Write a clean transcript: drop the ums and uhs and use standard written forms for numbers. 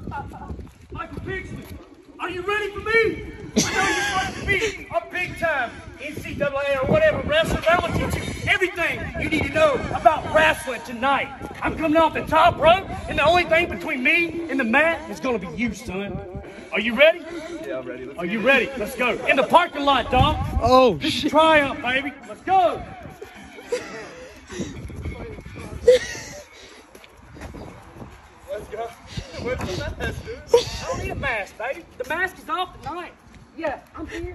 Michael Pixley, are you ready for me? I know you're supposed to be a big time NCAA or whatever wrestler. I will teach you everything you need to know about wrestling tonight. I'm coming off the top rope, and the only thing between me and the mat is going to be you, son. Are you ready? Yeah, I'm ready. Are you ready? Let's go. In the parking lot, dog. Oh, this shit. is Triumph, baby. Let's go. Let's go. Where's the mask, dude? I don't need a mask, baby. The mask is off tonight. Yeah, I'm here.